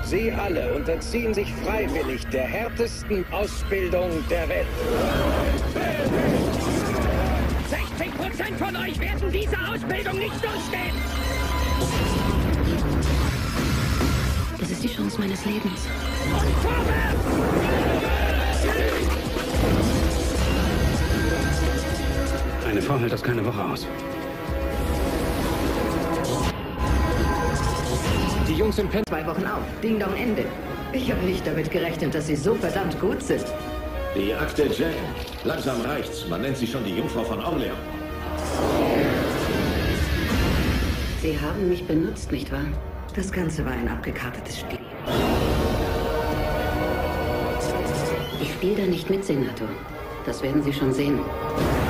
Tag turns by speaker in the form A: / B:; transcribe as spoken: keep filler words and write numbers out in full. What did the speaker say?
A: Sie alle unterziehen sich freiwillig der härtesten Ausbildung der Welt.
B: sechzig Prozent von euch werden diese Ausbildung nicht durchstehen.
C: Das ist die Chance meines Lebens.
B: Und vorwärts!
D: Eine Frau hält das keine Woche aus.
A: Die Jungs im Pen...
C: Zwei Wochen auf. Ding Dong Ende. Ich habe nicht damit gerechnet, dass sie so verdammt gut sind.
E: Die Akte Jane. Langsam reicht's. Man nennt sie schon die Jungfrau von Orleans.
C: Sie haben mich benutzt, nicht wahr? Das Ganze war ein abgekartetes Spiel. Ich spiele da nicht mit, Senator. Das werden Sie schon sehen.